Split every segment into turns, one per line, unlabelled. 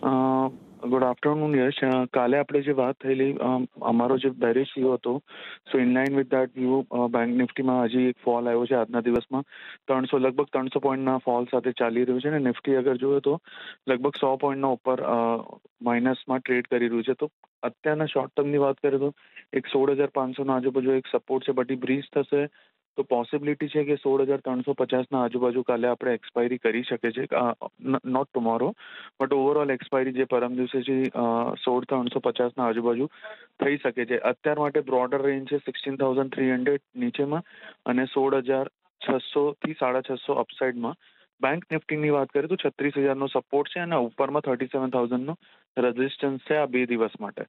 Good afternoon યશ. કાલે આપણે જે વાત થયેલી, અમારો જે બેરિશ વ્યૂ હતો, so inline with that view bank નિફ્ટીમાં હજી એક ફોલ આવ્યો છે આજના દિવસમાં. લગભગ 300 પોઈન્ટના ફોલ સાથે ચાલી રહ્યું છે અને નિફ્ટી અગર જોઈએ તો લગભગ 100 પોઈન્ટના ઉપર માઇનસમાં ટ્રેડ કરી રહ્યું છે. તો અત્યારના શોર્ટ ટર્મની વાત કરીએ તો એક 16,500ના આજુબાજુ એક સપોર્ટ છે, બટ એ બ્રીચ થશે તો પોસિબિલિટી છે કે 16,350ના આજુબાજુ કાલે આપણે એક્સપાયરી કરી શકે છે, not tomorrow, but overall expiry જે પરમ દિવસે છે 16,350ના આજુબાજુ થઈ શકે છે. અત્યાર માટે બ્રોડર રેન્જ છે 16,300 નીચેમાં અને 16,600થી 6,500 અપસાઇડમાં. બેંક નિફ્ટીની વાત કરીએ તો 36,000નો સપોર્ટ છે અને ઉપરમાં 37,000નો રેઝિસ્ટન્સ છે આ 2 દિવસ માટે.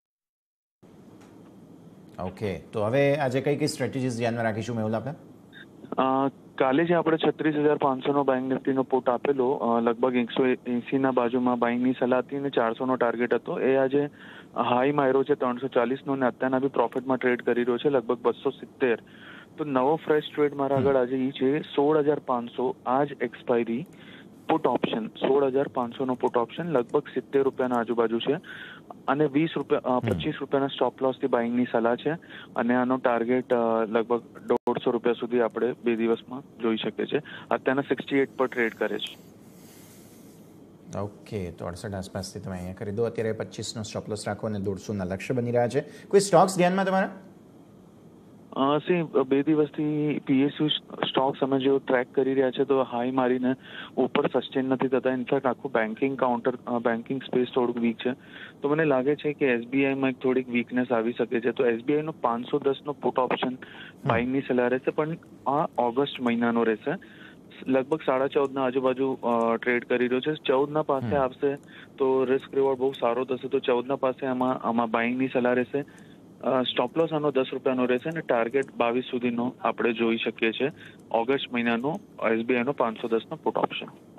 ઓકે, તો હવે આજે કઈ સ્ટ્રેટેજીસ ધ્યાનમાં રાખીશું મેહુલ આપણે?
કાલે જે આપણે 36,500નો બેંક નિફ્ટીનો પુટ આપેલો, લગભગ 180ના બાજુમાં બાઇંગની સલાહ હતી અને 400નો ટાર્ગેટ હતો. એ આજે હાઈ માર્યો છે 340નો અને અત્યારના બી પ્રોફિટમાં ટ્રેડ કરી રહ્યો છે લગભગ 270. તો નવો ફ્રેશ ટ્રેડ મારા આગળ આજે એ છે 16,500 આ જ એક્સપાયરી પુટ ઓપ્શન, 16,500નો પુટ ઓપ્શન લગભગ 70 રૂપિયાના આજુબાજુ છે અને 25 રૂપિયાના સ્ટોપ લોસથી બાઇંગની સલાહ છે અને આનો ટાર્ગેટ લગભગ 150 રૂપિયા સુધી આપણે 2 દિવસમાં જોઈ શકીએ છીએ. અત્યારના 68 પર ટ્રેડ કરે છે.
ઓકે, તો 68 આસપાસથી તમે અહીંયા કરી દો. અત્યારે 25નો સ્ટોપ લોસ રાખો અને 150ના લક્ષ્ય બની રહ્યા છે. કોઈ સ્ટોક્સ ધ્યાનમાં તમારા?
2 દિવસથી પીએસયુ સ્ટોક્સ અમે જેવો ટ્રેક કરી રહ્યા છે તો હાઈ મારીને ઉપર સસ્ટેન નથી થતા. ઇનફેક્ટ આખું બેન્કિંગ સ્પેસ થોડુંક વીક છે. તો મને લાગે છે કે એસબીઆઈમાં એક થોડીક વીકનેસ આવી શકે છે. તો એસબીઆઈનો 510નો પુટ ઓપ્શન બાઇંગની સલાહ રહેશે, પણ આ ઓગસ્ટ મહિનાનો રહેશે. લગભગ 14.5ના આજુબાજુ ટ્રેડ કરી રહ્યો છે. 14ના પાસે આવશે તો રિસ્ક રિવોર્ડ બહુ સારો થશે. તો 14ના પાસે આમાં બાઇંગની સલાહ રહેશે. સ્ટોપ લોસ આનો 10 રૂપિયાનો રહેશે અને ટાર્ગેટ 22 સુધીનો આપણે જોઈ શકીએ છીએ ઓગસ્ટ મહિનાનો એસબીઆઈનો 510નો પુટ ઓપ્શન.